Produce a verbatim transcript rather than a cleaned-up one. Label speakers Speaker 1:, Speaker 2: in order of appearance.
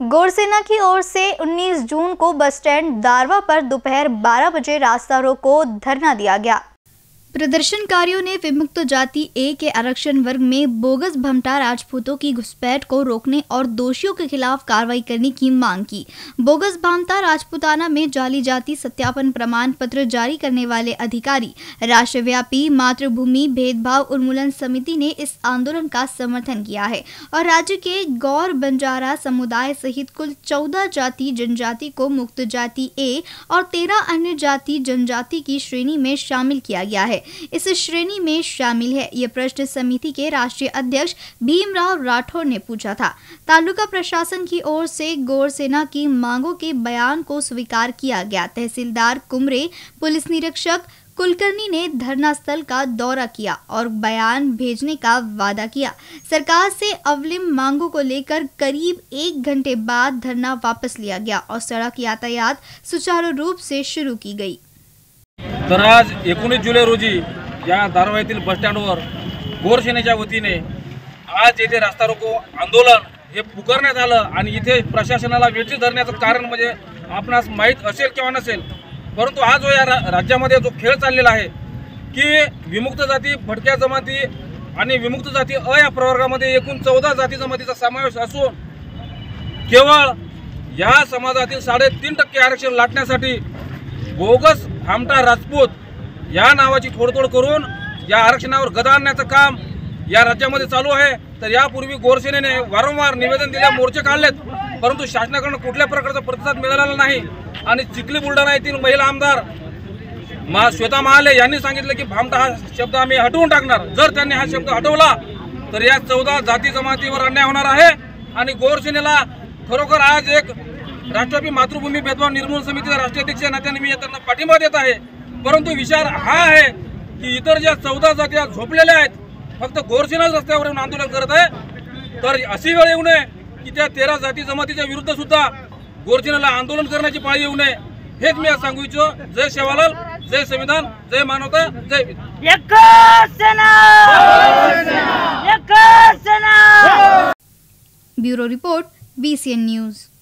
Speaker 1: गोरसेना की ओर से उन्नीस जून को बस स्टैंड दारवा पर दोपहर बारह बजे रास्ता रोको धरना दिया गया। प्रदर्शनकारियों ने विमुक्त जाति ए के आरक्षण वर्ग में बोगस भमटा राजपूतों की घुसपैठ को रोकने और दोषियों के खिलाफ कार्रवाई करने की मांग की। बोगस भमटा राजपूताना में जाली जाति सत्यापन प्रमाण पत्र जारी करने वाले अधिकारी राष्ट्रव्यापी मातृभूमि भेदभाव उन्मूलन समिति ने इस आंदोलन का समर्थन किया है और राज्य के गौर बंजारा समुदाय सहित कुल चौदह जाति जनजाति को मुक्त जाति ए और तेरह अन्य जाति जनजाति की श्रेणी में शामिल किया गया है। इस श्रेणी में शामिल है यह प्रश्न समिति के राष्ट्रीय अध्यक्ष भीमराव राठौर ने पूछा था। तालुका प्रशासन की ओर से गोरसेना की मांगों के बयान को स्वीकार किया गया। तहसीलदार कुमरे, पुलिस निरीक्षक कुलकर्णी ने धरना स्थल का दौरा किया और बयान भेजने का वादा किया। सरकार से अवलिम मांगों को लेकर करीब एक घंटे बाद धरना वापस लिया गया और सड़क यातायात सुचारू रूप से शुरू की गई।
Speaker 2: तर आज एकोणीस जुलै रोजी या दारवा येथील बस स्टँडवर गोरसेनेच्या वतीने आज येथे रास्ता रोको आंदोलन हे पुकारण्यात आलं आणि इथे प्रशासनाला वेठी धरण्याचं कारण म्हणजे आपणास माहीत असेल किंवा नसेल, परंतु हा जो या राज्यामध्ये जो खेळ चाललेला आहे की विमुक्त जाती, भटक्या जमाती आणि विमुक्त जाती अ या प्रवर्गामध्ये एकूण चौदा जाती जमातीचा समावेश असून केवळ या समाजातील साडेतीन टक्के आरक्षण लाटण्यासाठी बोगस भामटा राजपूत या नावाची तोडतोड करून या आरक्षणावर गदा आणण्याचं काम या राज्यामध्ये चालू आहे। तर यापूर्वी गोरसेनेने वारंवार निवेदन दिले, मोर्चे काढलेत, परंतु शासनाकडून कुठल्या प्रकारचा प्रतिसाद मिळालेला नाही। आणि चिखली बुलढाणा येथील महिला आमदार मा श्वेता महाले यांनी सांगितलं की भामटा हा शब्द आम्ही हटवून टाकणार। जर त्यांनी हा शब्द हटवला तर या चौदा जाती जमातीवर अन्याय होणार आहे आणि गोरसेनेला खरोखर आज एक राष्ट्रव्यापी मातृभूमी भेदभाव निर्मूलन समितीचा राष्ट्रीय अध्यक्ष नात्याने मी त्यांना पाठिंबा देत आहे। परंतु विचार हा आहे की इतर ज्या चौदा जाती झोपलेल्या आहेत फक्त गोरसेना रस्त्यावर येऊन आंदोलन करत आहे, तर अशी वेळ येऊ नये की त्या तेरा जाती जमातीच्या विरुद्ध सुद्धा गोरसेनेला आंदोलन करण्याची पाळी येऊ नये। हेच मी आज सांगू इच्छितो। जय सेवालाल, जय संविधान, जय मानवता, जय
Speaker 1: bureau report, B C N news.